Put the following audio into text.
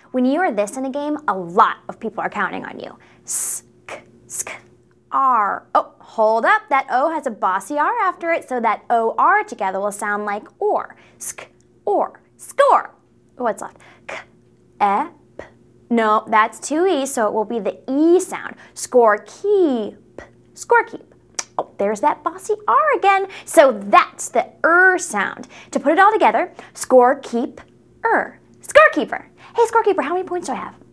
When you are this in a game, a lot of people are counting on you. Sk, sk, R. Oh, hold up. That O has a bossy R after it, so that O-R together will sound like or. Sk, or. Score. What's left? K, e, p. No, that's two E's, so it will be the E sound. Score, keep. Score, keep. Oh, there's that bossy R again. So that's the sound. To put it all together, score, keep, Scorekeeper. Hey, Scorekeeper, how many points do I have?